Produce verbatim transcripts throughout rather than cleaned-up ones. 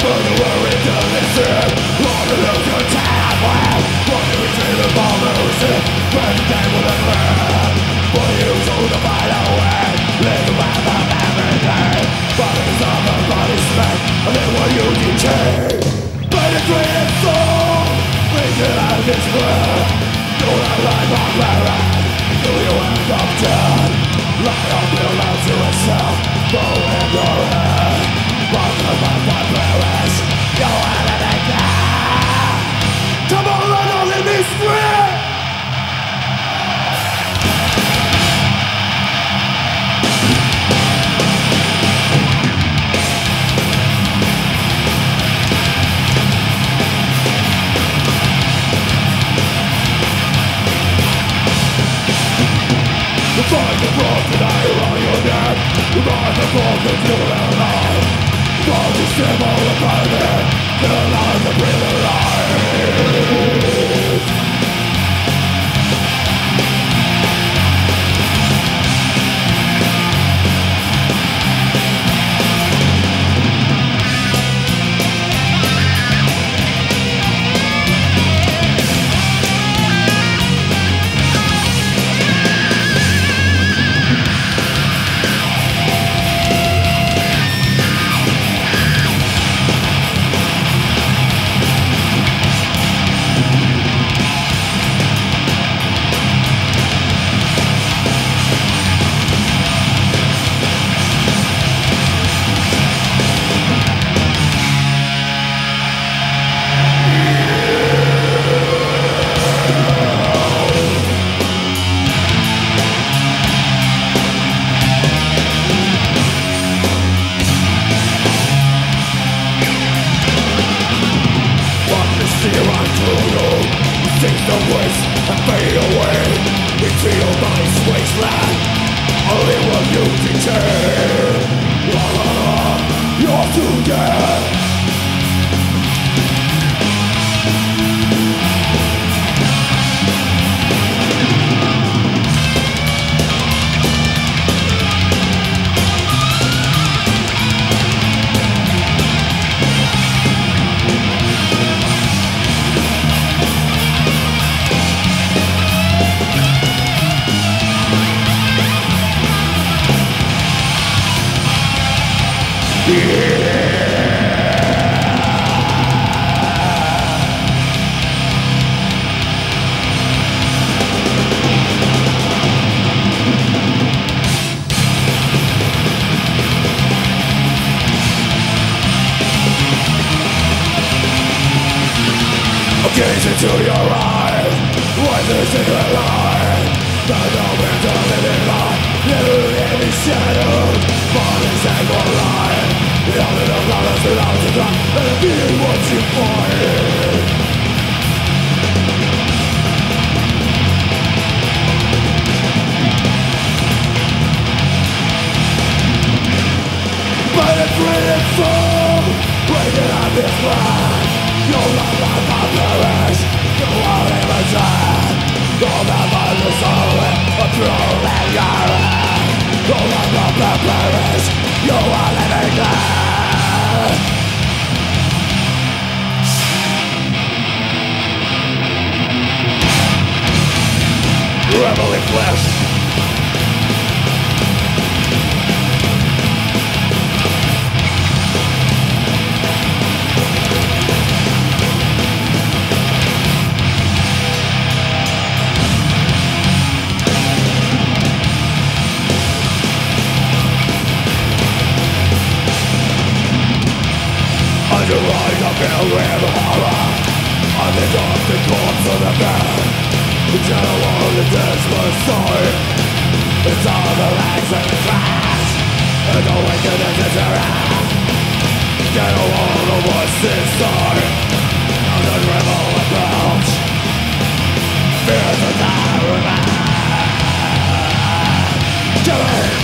Gaze into your eyes, what is in your life? The moment of living life, living in the shadow. Bodies and more life, the only of love is allowed to die, and be what you find. But it's really full, waking up this land. Your love life will perish, you won't even die. All that mind is solid, a true and garage. Your love will perish, you are living there. Rebel in flesh. Your eyes are filled with horror. On the dark, the corpse of the bed. The shadow of the desperate side. It's all the rags and the trash. And the wickedness is around. Get all of what's inside. On the rebel approach. Fear the caravan. Killing.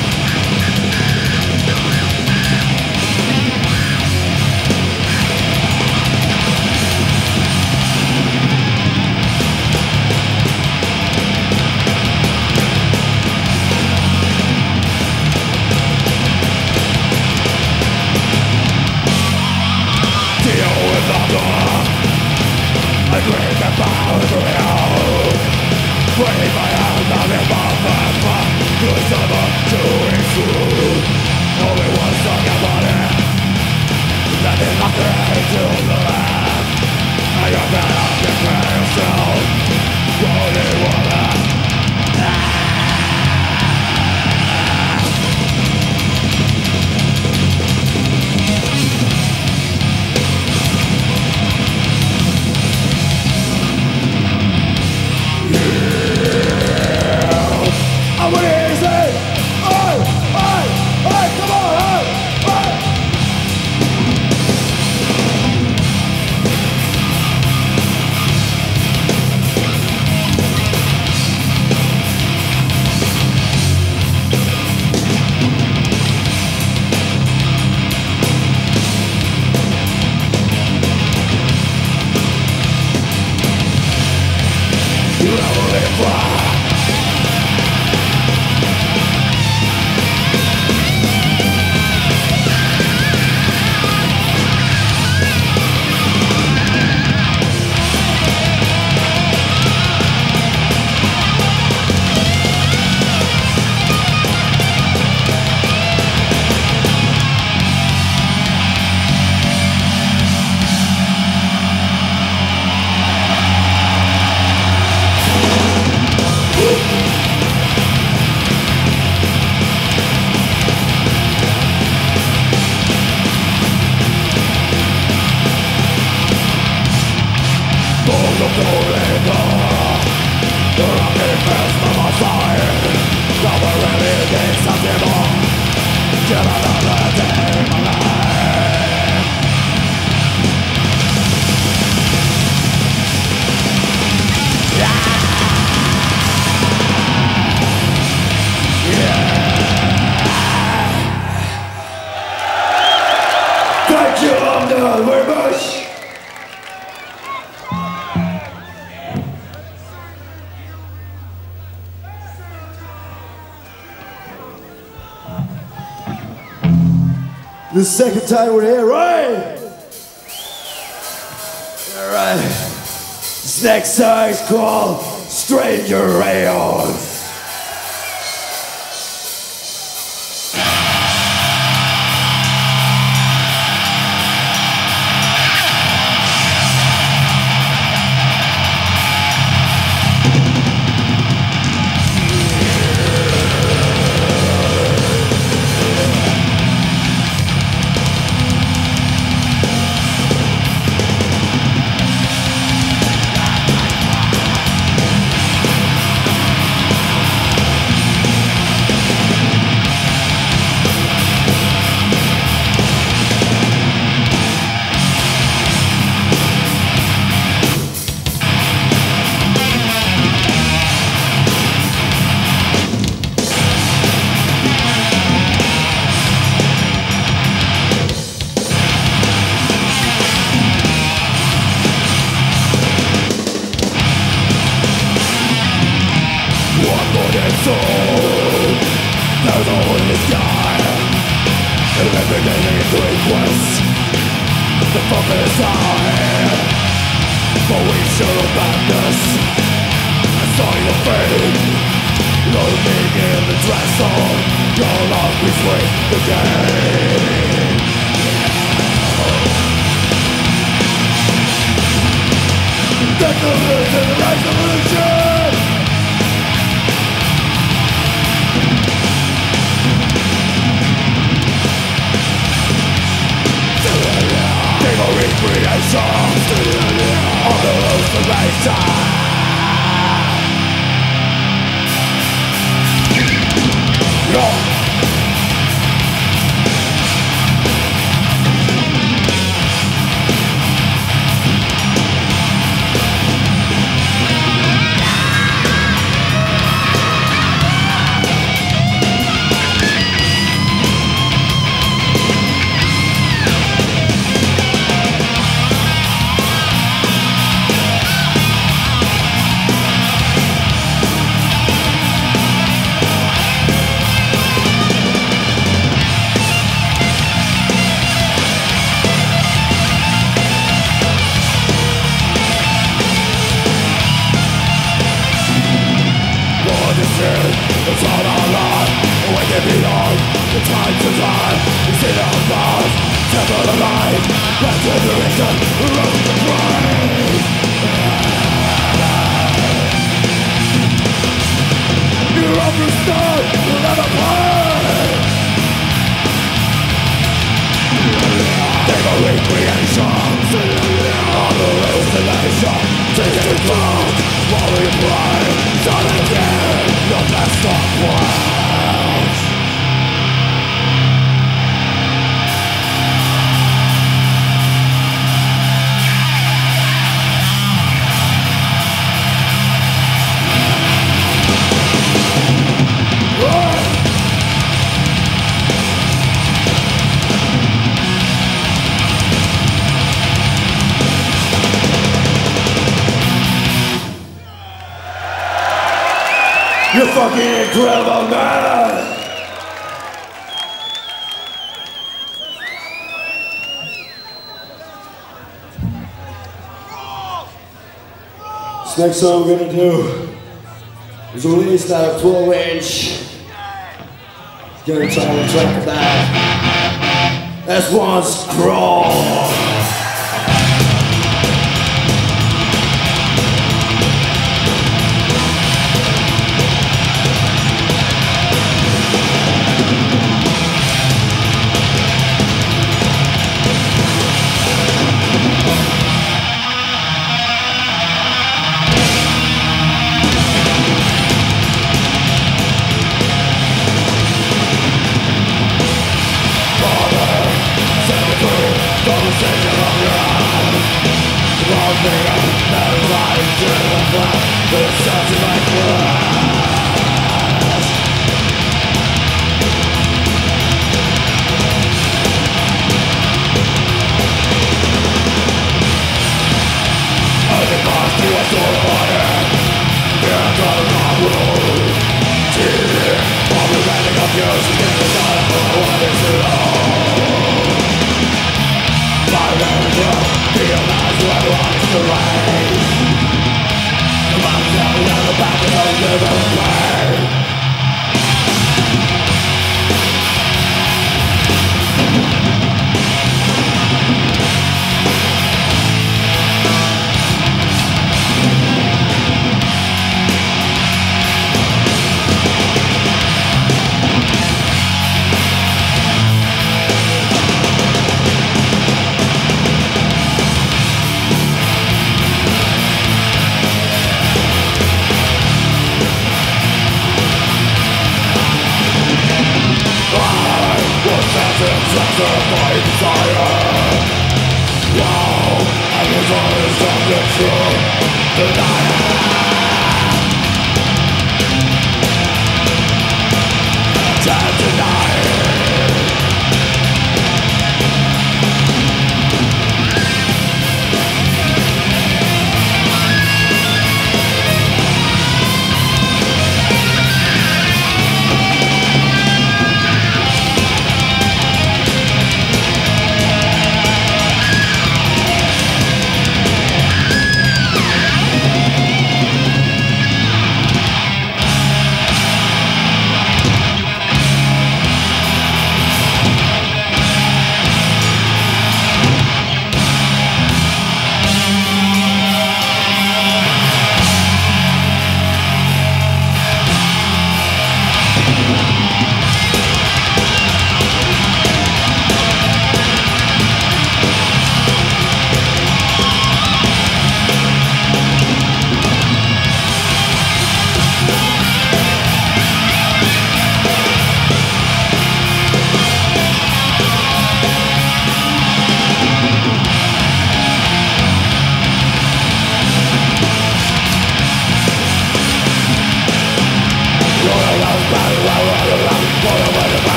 The second time we're here, right? Alright. This next song is called Stranger Rails. It's all alive, when they belong. The time to die, it's in our mouths. Temple of life, that's the direction, road to praise. You're understood, you'll never play. Take a recreation, all the hallucination. Take it down, while we play. Start again, your best of plans. You're fucking incredible, man! This next song we're gonna do is released out of twelve inch. It's gonna try to track that. S one Scroll.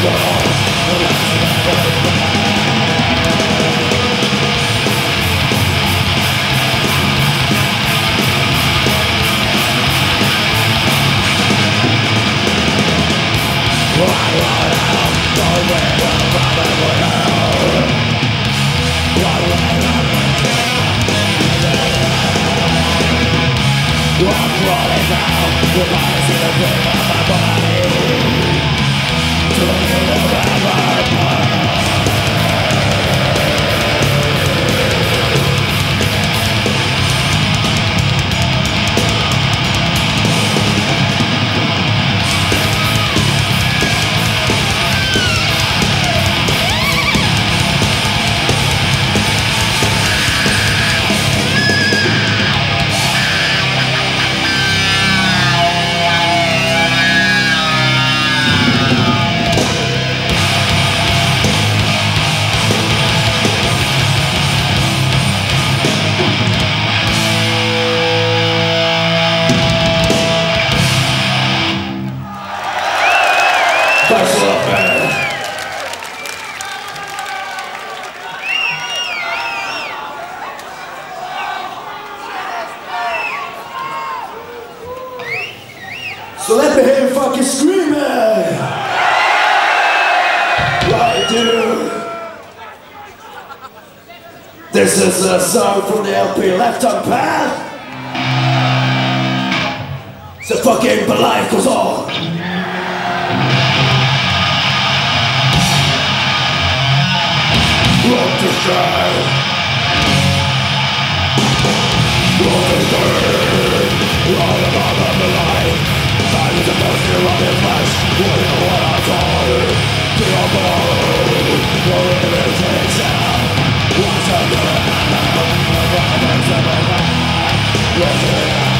So let me hear you fucking screaming! Right, dude. This is a song from the L P Left on Path. So fucking but life goes on. Rock to strive. Rock to burn. Rock to bottom of life. Time is a mercy of the flesh. What you what I told. To your bone. Your imitation. What's up your hand? What's up your hand? What's up your hand?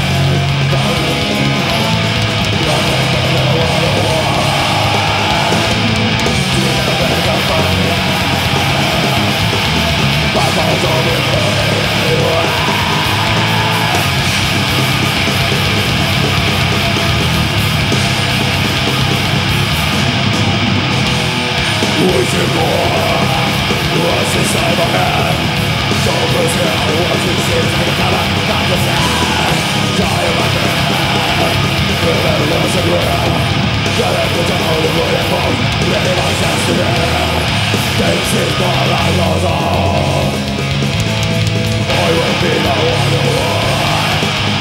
Wishing more, what's inside my head? So close here, what's it seems like a color, not the same. Die in my bed, living lost and real. Gotta put down the wood and bone, living my sense to them. Things is more like those all. I will be the one who won.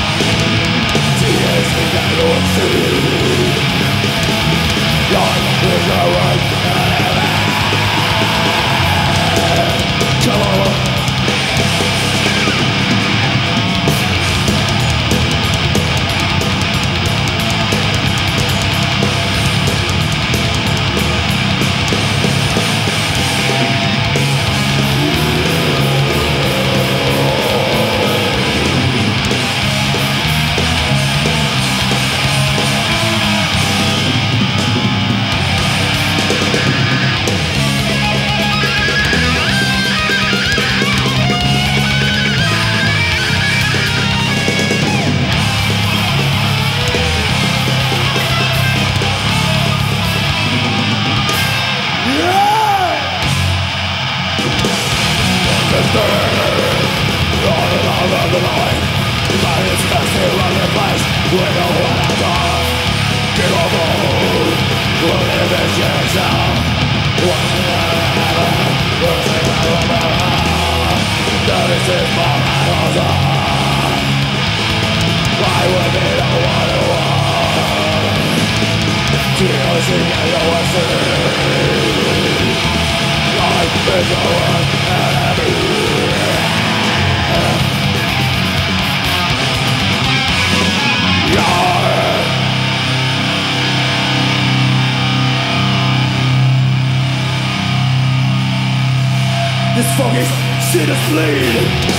Tears we cannot see. Life is a right enemy. Come on. This fucking shit is bleed.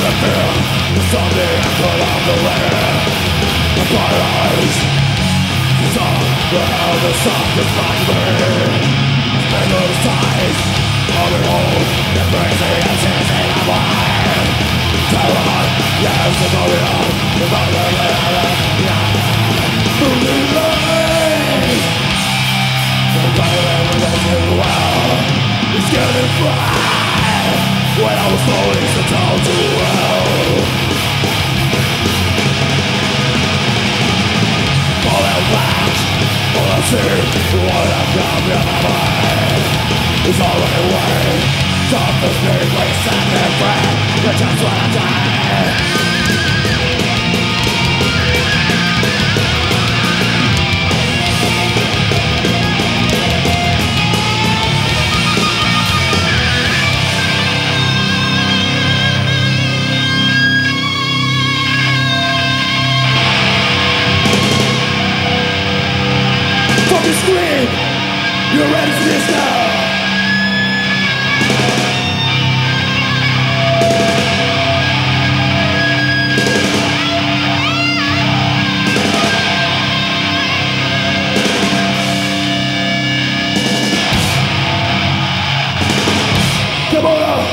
the fear, the zombie echo of the wind. The paralyzed, the song, the song is like me. Spin those ties, all the old, the crazy and tears in my mind. Terror, yes, it's all real, it's all real, yeah. Moving lies, the violent religion, well, it's getting fried. When I was slowly so down to hell. All that back, all I see, what I've got in my mind is already waiting. Something's being wasted and free, but just when I die. Scream! You're ready for this now! Come on up!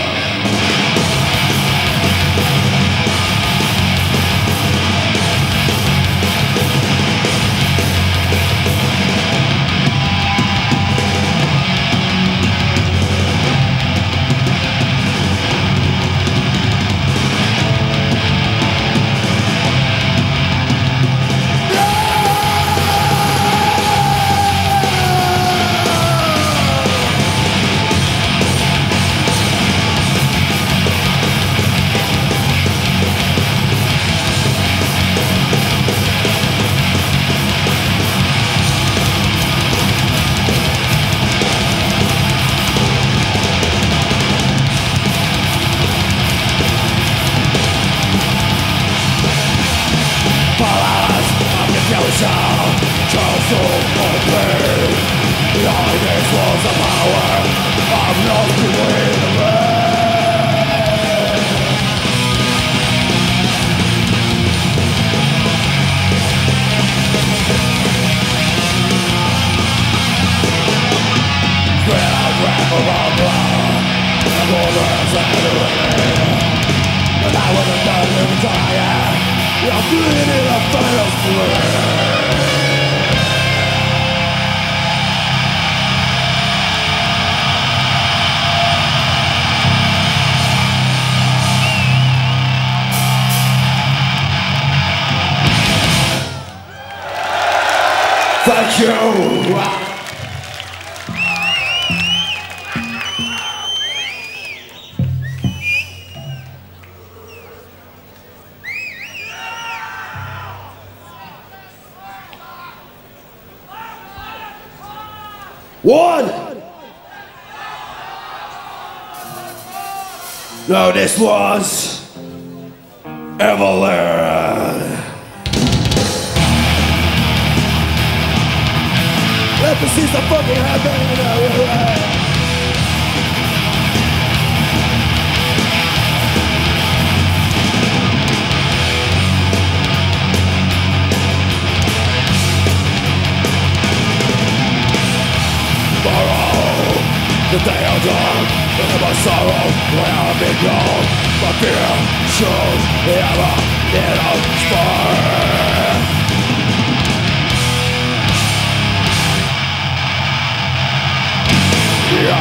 Thank you! One! No, this was Evelyn. Let me see some fucking happening. The day of dawn, and my sorrow when I've been gone. My fear shows the ever little spark. Yo.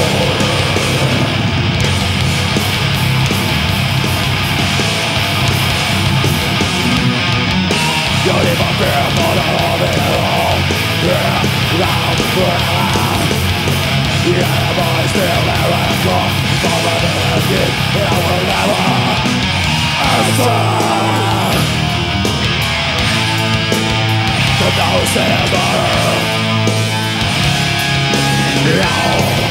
You leave my fear for the love it all. Yeah, round, round. Yeah, but still there I come. Over the landscape, I will never answer. The nose is better. Yeah.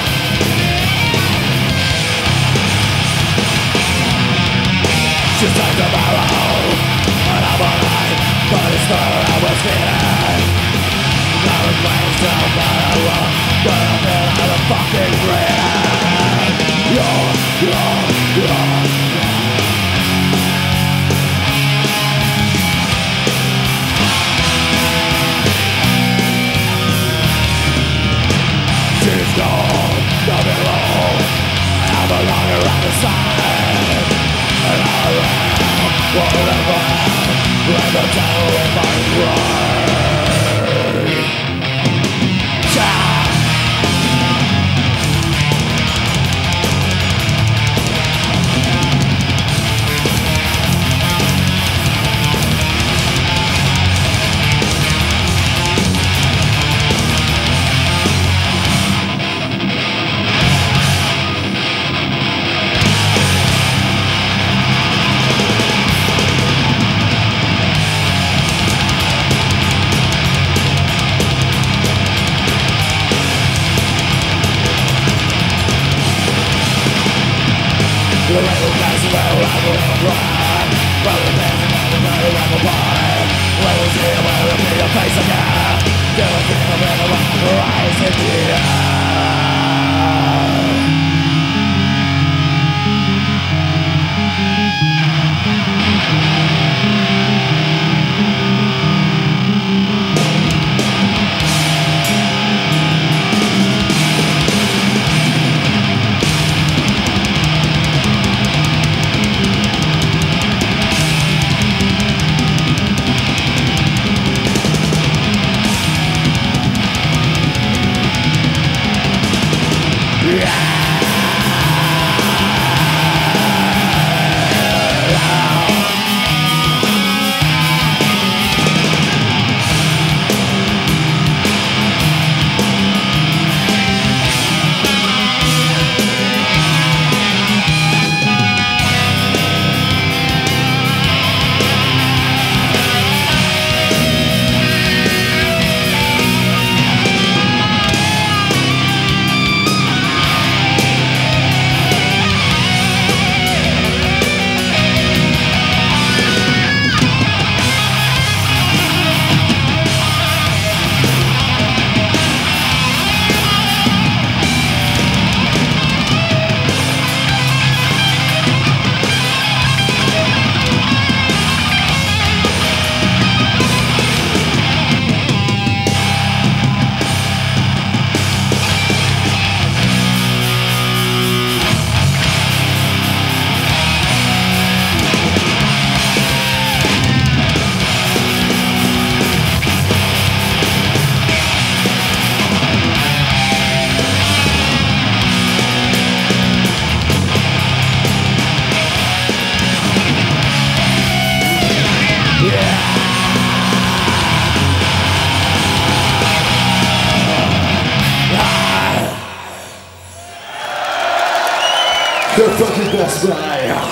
She's like the barrel, and I'm alive, but it's her I was feeling. Now it plays down by the road, but I'm in out of fucking breath. You're, you're, you're, you're. The fucking best guy.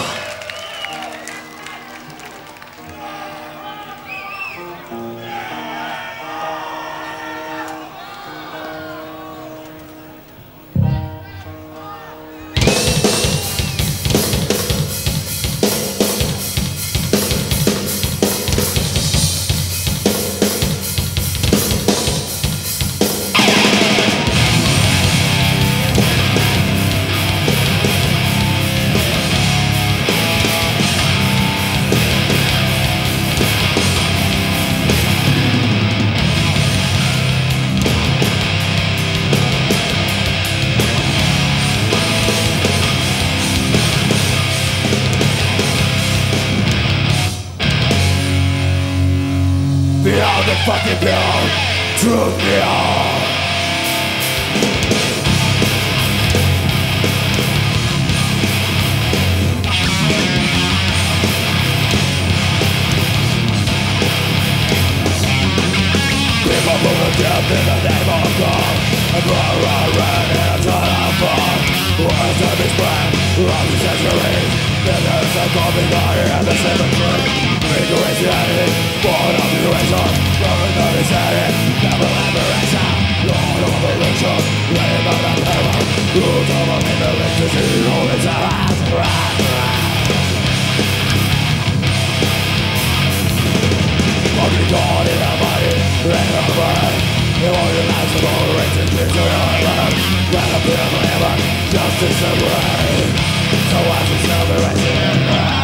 Beyond the fucking beyond, truth beyond. People move to death in the name of God, and run, run, run in a ton of fun. Words of his breath, of the centuries, there's a coffee body and the cemetery. Christianity, born of duration, growing of insanity, never liberation, Lord of evolution, ready by the heaven, root of a middle ecstasy, always a rise, rise, rise. Fucking God in a body, rain of burn, the only lives of all races, kids to your heaven, right up in heaven, justice and rain, so watch yourself erasing and rain.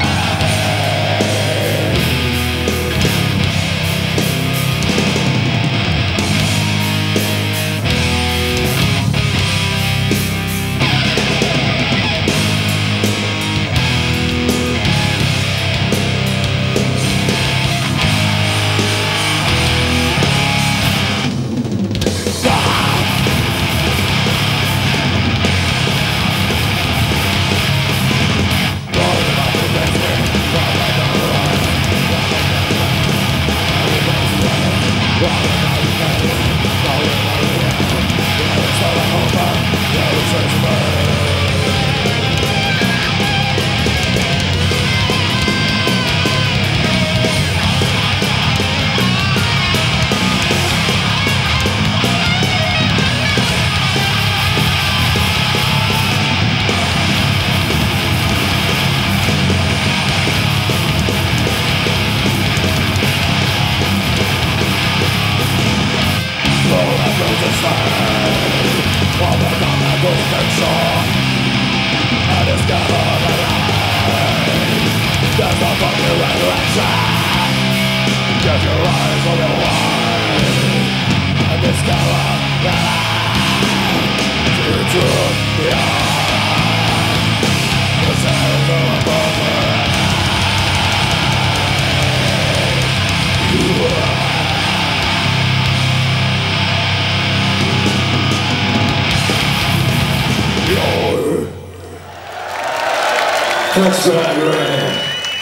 That's right, right.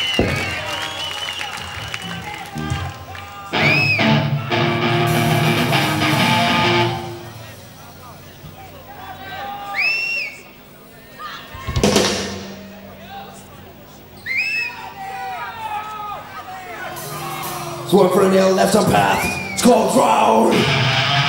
It's one for a nail left on path. It's called Drown.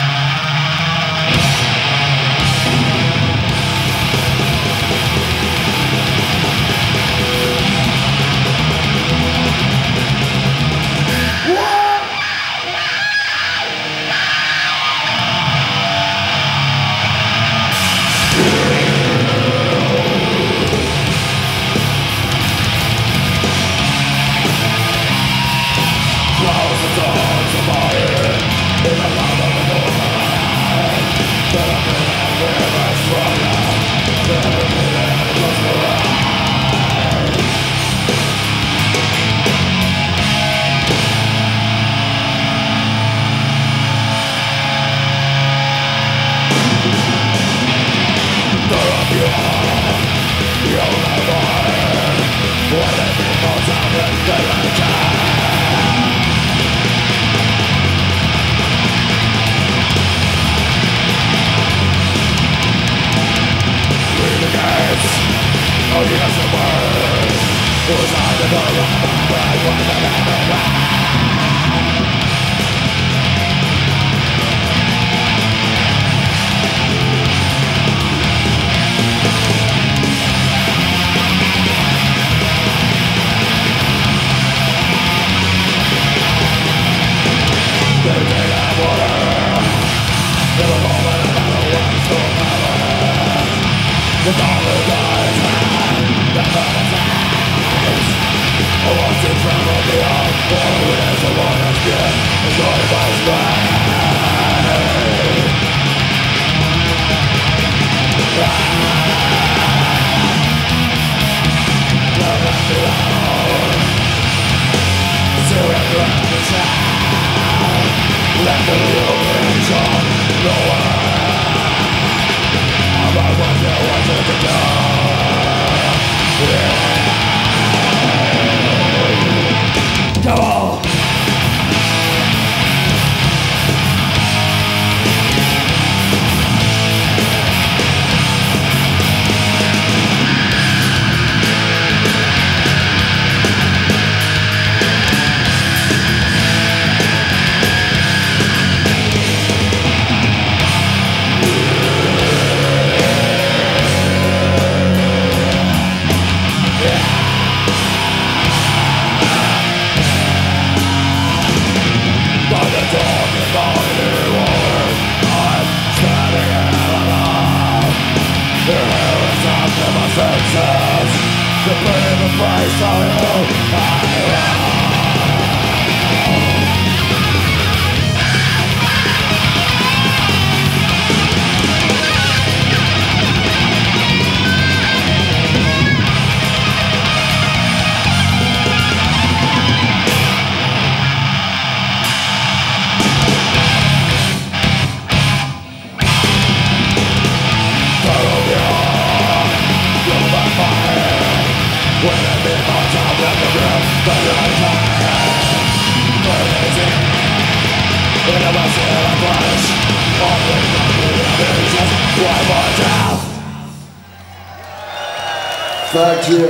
Thank you.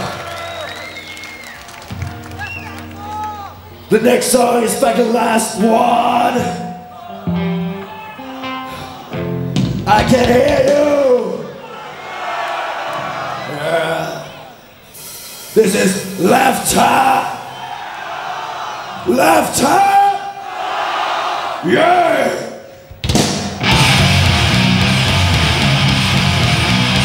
The next song is fucking last one. I can hear you. Yeah. This is Left Hand. Left Hand. Yeah.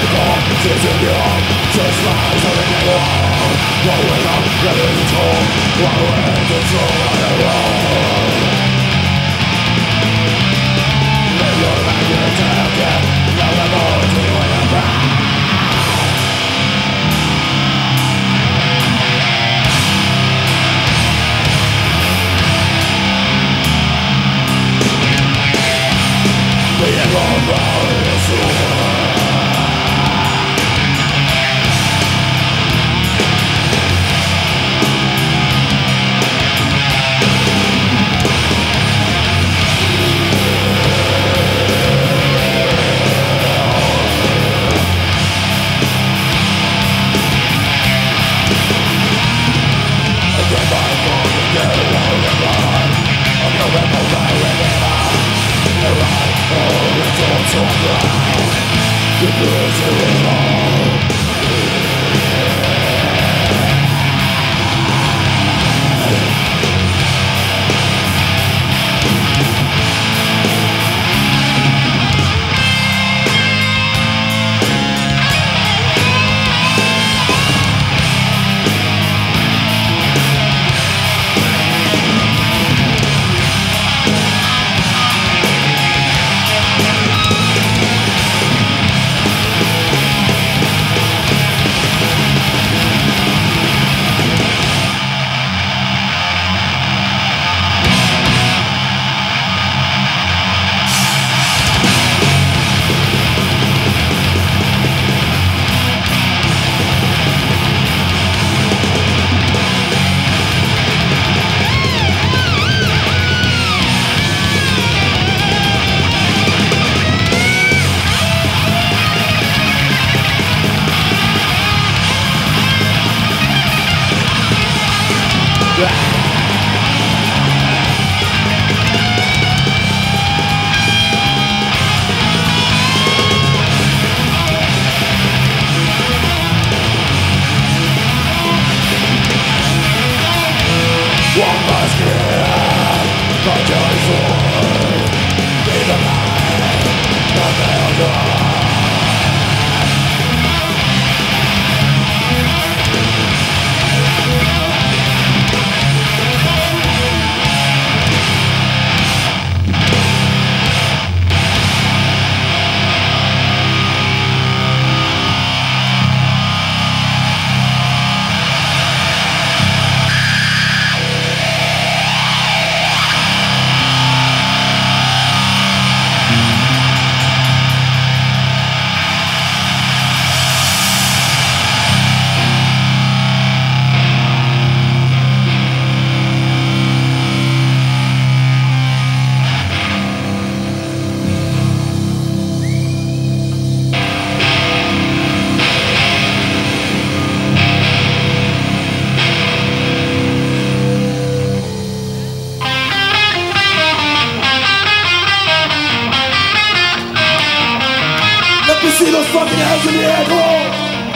See those fucking hands in the air, come on!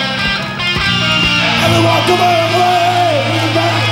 Everyone, come on, come on! Bring it back!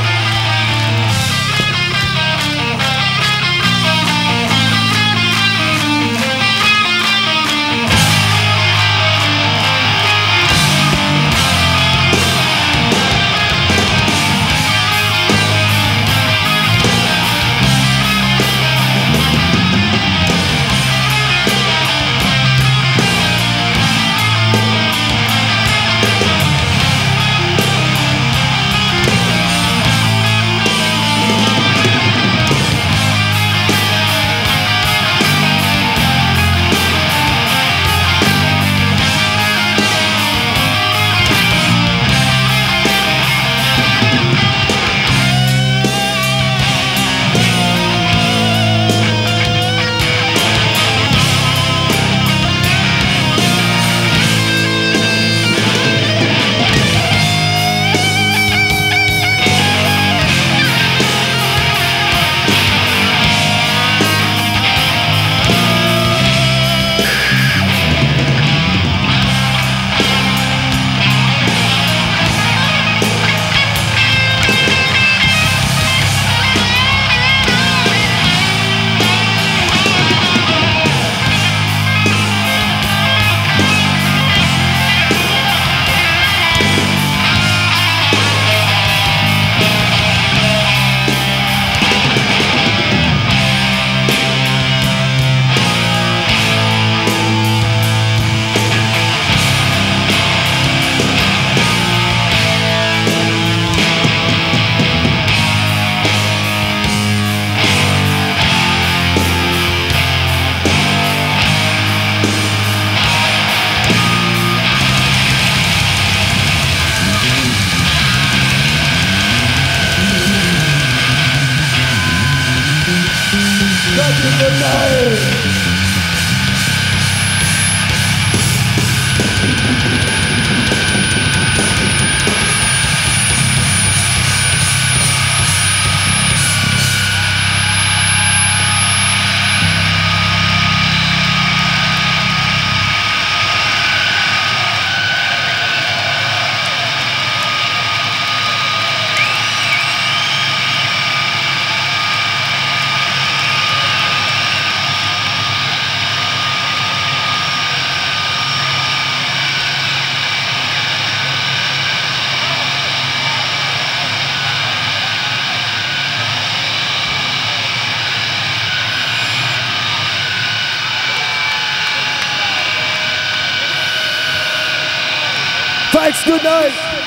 Thanks, good night.